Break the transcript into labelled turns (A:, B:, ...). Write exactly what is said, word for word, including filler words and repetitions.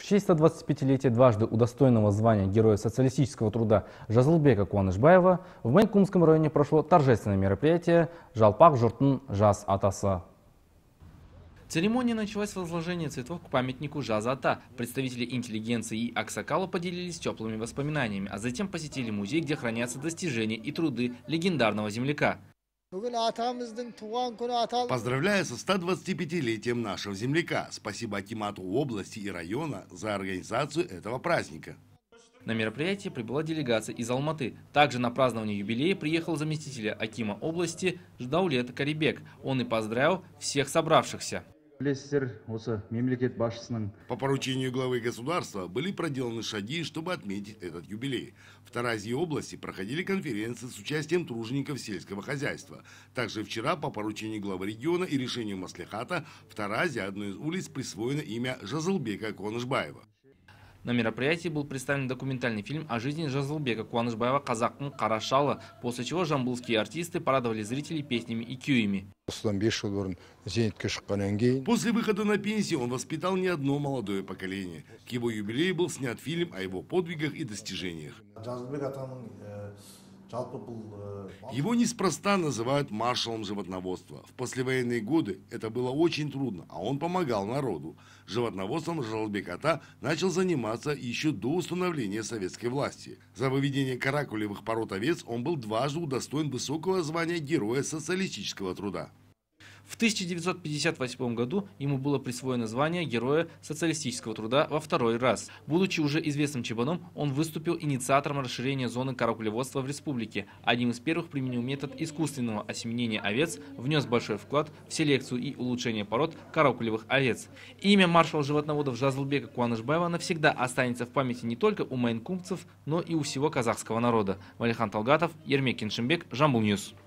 A: В честь стодвадцатипятилетия дважды удостоенного звания Героя социалистического труда Жазылбека Куанышбаева в Майнкумском районе прошло торжественное мероприятие «Жалпак жұрттың жас атасы».
B: Церемония началась с возложения цветов к памятнику Жаз Ата. Представители интеллигенции и Аксакала поделились теплыми воспоминаниями, а затем посетили музей, где хранятся достижения и труды легендарного земляка.
C: Поздравляю со стодвадцатипятилетием нашего земляка. Спасибо акимату области и района за организацию этого праздника.
B: На мероприятие прибыла делегация из Алматы. Также на празднование юбилея приехал заместитель акима области Даулет Карибек. Он и поздравил всех собравшихся.
C: По поручению главы государства были проделаны шаги, чтобы отметить этот юбилей. В Таразе области проходили конференции с участием тружеников сельского хозяйства. Также вчера по поручению главы региона и решению Маслихата в Таразе одной из улиц присвоено имя Жазылбека Куанышбаева.
B: На мероприятии был представлен документальный фильм о жизни Жазылбека Куанышбаева «Казактың қара шалы», после чего жамбылские артисты порадовали зрителей песнями и кюями.
C: После выхода на пенсию он воспитал не одно молодое поколение. К его юбилею был снят фильм о его подвигах и достижениях. Его неспроста называют маршалом животноводства. В послевоенные годы это было очень трудно, а он помогал народу. Животноводством Жазылбек Ата начал заниматься еще до установления советской власти. За выведение каракулевых пород овец он был дважды удостоен высокого звания Героя социалистического труда.
B: В тысяча девятьсот пятьдесят восьмом году ему было присвоено звание Героя социалистического труда во второй раз. Будучи уже известным чебаном, он выступил инициатором расширения зоны каракулеводства в республике. Одним из первых применил метод искусственного осеменения овец, внес большой вклад в селекцию и улучшение пород каракулевых овец. Имя маршала животноводов Жазылбека Куанышбаева навсегда останется в памяти не только у майнкумцев, но и у всего казахского народа. Валихан Талгатов, Ермек Киншимбек, Жамбыл Ньюс.